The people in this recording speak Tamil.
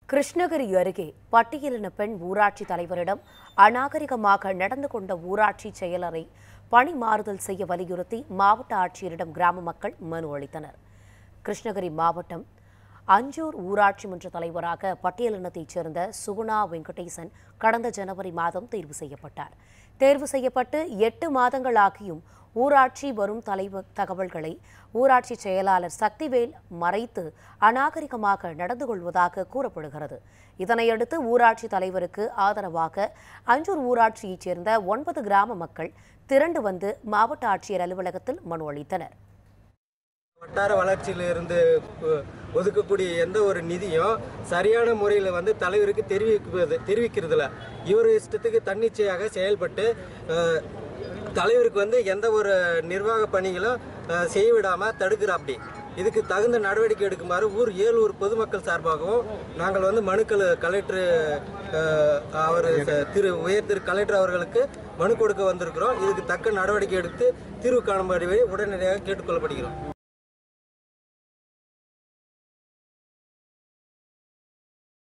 கிருஷ்ணகிரி அருகே பட்டியலின பெண் ஊராட்சி தலைவரிடம் அநாகரிகமாக நடந்து கொண்ட ஊராட்சி செயலரை பணி மாறுதல் செய்ய வலியுறுத்தி மாவட்ட ஆட்சியரிடம் கிராம மக்கள் மனு அளித்தனர். கிருஷ்ணகிரி மாவட்டம் அஞ்சூர் ஊராட்சி மன்ற தலைவராக பட்டியலினத்தைச் சேர்ந்த சுகுணா வெங்கடேசன் கடந்த ஜனவரி மாதம் தேர்வு செய்யப்பட்டார். தேர்வு செய்யப்பட்டு 8 மாதங்களாகியும் ஊராட்சி வரும் தகவல்களை ஊராட்சி செயலாளர் சக்திவேல் மறைத்து அநாகரிகமாக நடந்து கொள்வதாக கூறப்படுகிறது. இதனையடுத்து ஊராட்சி தலைவருக்கு ஆதரவாக அஞ்சூர் ஊராட்சியைச் சேர்ந்த 9 கிராம மக்கள் திரண்டு வந்து மாவட்ட ஆட்சியர் அலுவலகத்தில் மனு அளித்தனர். வட்டார வளர்ச்சியிலிருந்து ஒதுக்கக்கூடிய எந்த ஒரு நிதியும் சரியான முறையில் தலைவருக்கு தெரிவிக்கிறதுல இவர் இஷ்டத்துக்கு தன்னிச்சையாக செயல்பட்டு தலைவருக்கு எந்த ஒரு நிர்வாக பணிகளும் செய்ய விடாம தடுக்கிறாப்படி. இதுக்கு தகுந்த நடவடிக்கை எடுக்குமாறு ஏழூர் பொதுமக்கள் சார்பாகவும் நாங்கள் மனுக்கள் கலெக்டர் உயர் திரு கலெக்டர் அவர்களுக்கு மனு கொடுக்க வந்திருக்கிறோம். இதுக்கு தக்க நடவடிக்கை எடுத்து தீர்வு காணும்படி உடனடியாக கேட்டுக்கொள்ளப்படுகிறோம்.